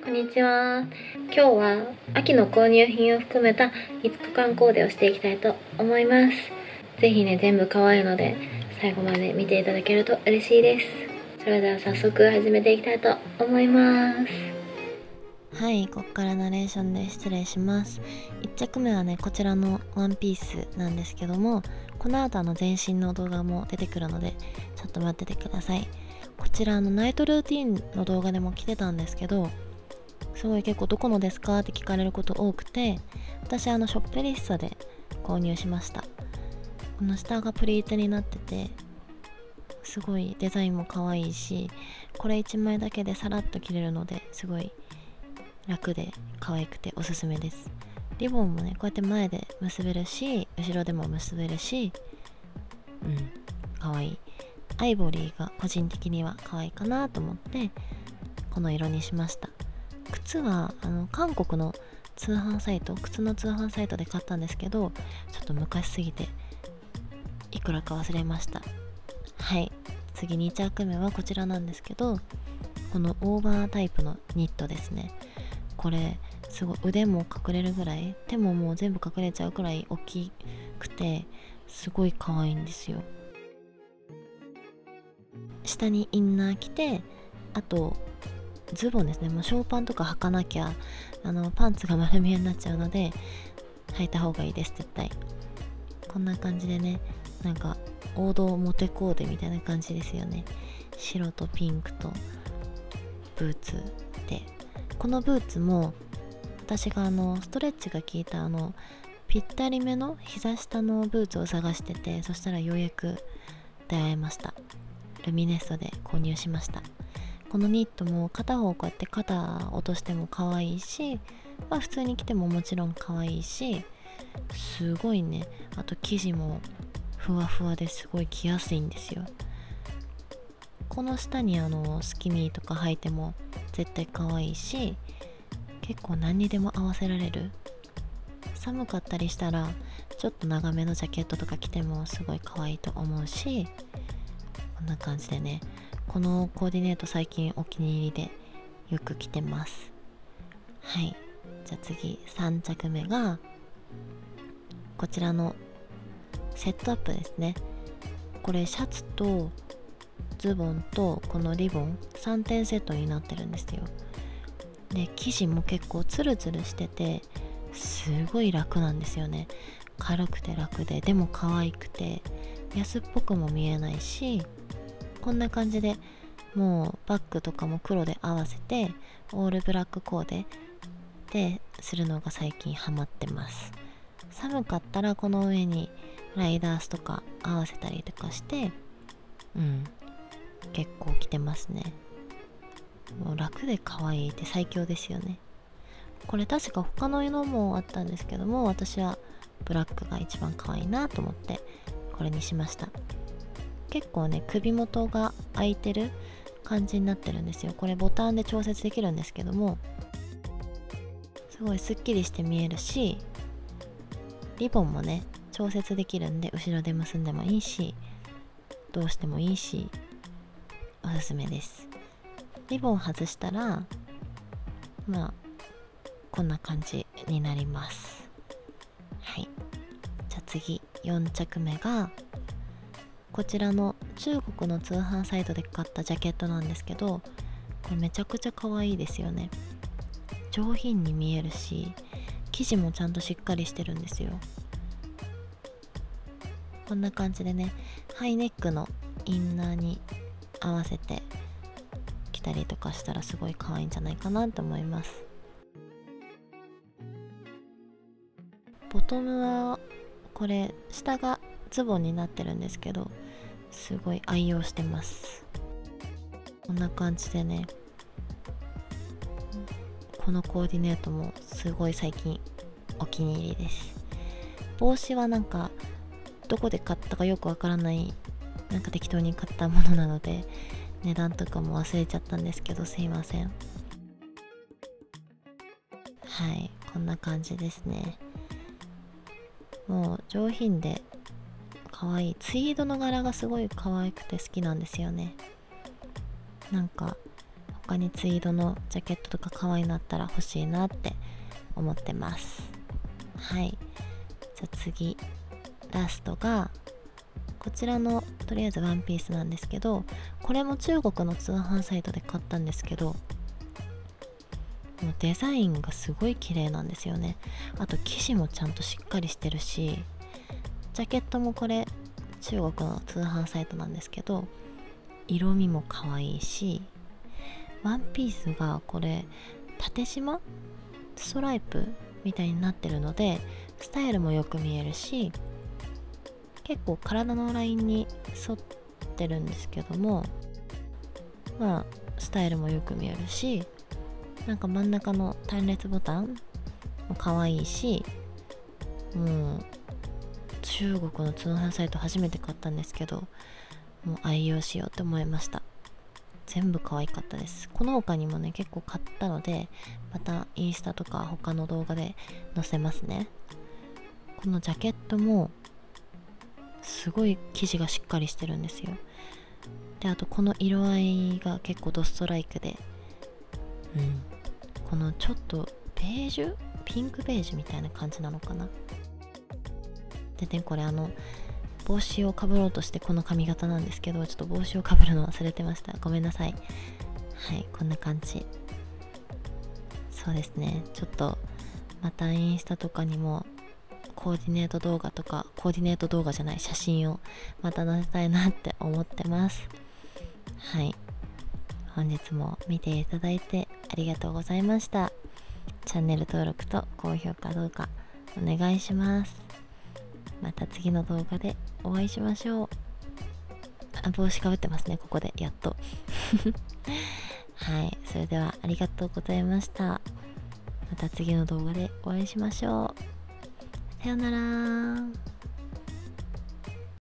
こんにちは。今日は秋の購入品を含めた5日間コーデをしていきたいと思います。ぜひね、全部可愛いので最後まで見ていただけると嬉しいです。それでは早速始めていきたいと思います。 はい、ここからナレーションで失礼します。1着目はね、こちらのワンピースなんですけども、この後全身の動画も出てくるのでちょっと待っててください。こちらナイトルーティンの動画でも来てたんですけど、すごい結構どこのですかって聞かれること多くて、私ショッペリッサで購入しました。この下がプリーツになってて、すごいデザインも可愛いし、これ1枚だけでさらっと着れるのですごい楽で可愛くておすすめです。リボンもね、こうやって前で結べるし、後ろでも結べるし、可愛い。アイボリーが個人的には可愛いかなと思ってこの色にしました。靴は韓国の通販サイト、靴の通販サイトで買ったんですけど、ちょっと昔すぎていくらか忘れました。はい、次2着目はこちらなんですけど、このオーバータイプのニットですね。これすごい腕も隠れるぐらい、手ももう全部隠れちゃうくらい大きくてすごい可愛いんですよ。下にインナー着て、あとズボンですね。もうショーパンとか履かなきゃパンツが丸見えになっちゃうので履いた方がいいです、絶対。こんな感じでね、なんか王道モテコーデみたいな感じですよね。白とピンクとブーツで、このブーツも私がストレッチが効いたぴったりめの膝下のブーツを探してて、そしたらようやく出会えました。ルミネストで購入しました。このニットも片方こうやって肩落としても可愛いし、普通に着てももちろん可愛いし、すごいね、あと生地もふわふわですごい着やすいんですよ。この下にスキニーとか履いても絶対可愛いし、結構何にでも合わせられる。寒かったりしたらちょっと長めのジャケットとか着てもすごい可愛いと思うし、こんな感じでね、このコーディネート最近お気に入りでよく着てます。はい、じゃあ次3着目がこちらのセットアップですね。これシャツとズボンとこのリボン3点セットになってるんですよ。で、生地も結構ツルツルしててすごい楽なんですよね。軽くて楽で、でも可愛くて安っぽくも見えないし、こんな感じでもうバッグとかも黒で合わせてオールブラックコーデでするのが最近ハマってます。寒かったらこの上にライダースとか合わせたりとかして、結構着てますね。もう楽で可愛いって最強ですよね。これ確か他の色もあったんですけども、私はブラックが一番可愛いなと思ってこれにしました。結構ね、首元が開いてる感じになってるんですよ。これボタンで調節できるんですけども、すごいスッキリして見えるし、リボンもね調節できるんで後ろで結んでもいいし、どうしてもいいし、おすすめです。リボン外したらこんな感じになります。はい、じゃあ次4着目がこちらの中国の通販サイトで買ったジャケットなんですけど、これめちゃくちゃ可愛いですよね。上品に見えるし、生地もちゃんとしっかりしてるんですよ。こんな感じでね、ハイネックのインナーに合わせて着たりとかしたらすごい可愛いんじゃないかなと思います。ボトムはこれ下がズボンになってるんですけど、すごい愛用してます。こんな感じでね、このコーディネートもすごい最近お気に入りです。帽子はなんかどこで買ったかよくわからない、なんか適当に買ったものなので値段とかも忘れちゃったんですけど、すいません。はい、こんな感じですね。もう上品で可愛い、ツイードの柄がすごい可愛くて好きなんですよね。なんか他にツイードのジャケットとか可愛いのあったら欲しいなって思ってます。はい、じゃあ次ラストがこちらのとりあえずワンピースなんですけど、これも中国の通販サイトで買ったんですけど、もうデザインがすごい綺麗なんですよね。あと生地もちゃんとしっかりしてるし、ジャケットもこれ中国の通販サイトなんですけど、色味も可愛いし、ワンピースがこれ縦縞ストライプみたいになってるのでスタイルもよく見えるし、結構体のラインに沿ってるんですけども、まあスタイルもよく見えるし、なんか真ん中の単列ボタンも可愛いし、もう中国の通販サイト初めて買ったんですけど、もう愛用しようって思いました。全部可愛かったです。この他にもね結構買ったので、またインスタとか他の動画で載せますね。このジャケットもすごい生地がしっかりしてるんですよ。であとこの色合いが結構ドストライクで、このちょっとベージュピンクベージュみたいな感じなのかな。でね、これ帽子をかぶろうとしてこの髪型なんですけど、ちょっと帽子をかぶるの忘れてました。ごめんなさい。はい、こんな感じ。そうですね、ちょっとまたインスタとかにもコーディネート動画とか、コーディネート動画じゃない写真をまた載せたいなって思ってます。はい、本日も見ていただいてありがとうございました。チャンネル登録と高評価どうかお願いします。また次の動画でお会いしましょう。帽子かぶってますね、ここでやっとはい、それではありがとうございました。また次の動画でお会いしましょう。さようなら。